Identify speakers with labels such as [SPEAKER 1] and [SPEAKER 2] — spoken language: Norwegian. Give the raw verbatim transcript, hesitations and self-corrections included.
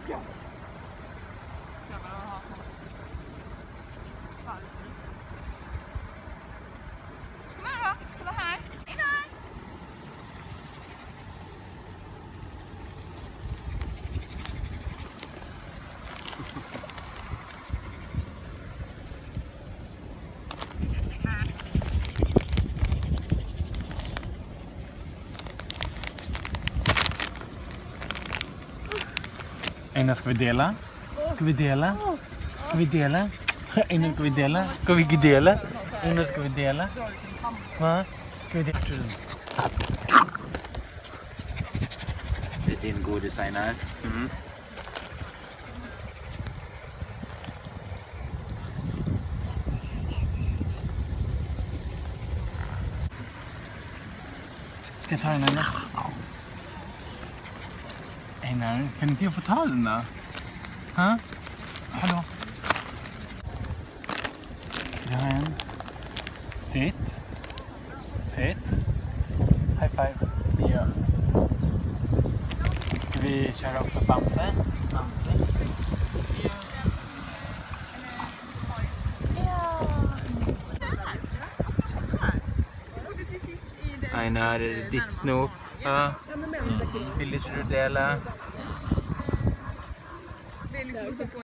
[SPEAKER 1] Einar, ska vi dela? Ska vi dela? Ska vi dela? Einar, ska vi dela? Ska vi inte dela? Einar, ska vi dela? Va? Ska vi dela? Det är din godis, Einar. Mm. Ska jag ta den, Einar? Einar, kan inte jag få ta den då? Ha? Hallå? Jag har en. Sitt. Sitt. High five. Vi gör. Ska vi köra också Bamse? Bamse. Einar, ditt snop. Ja. Vill du dela?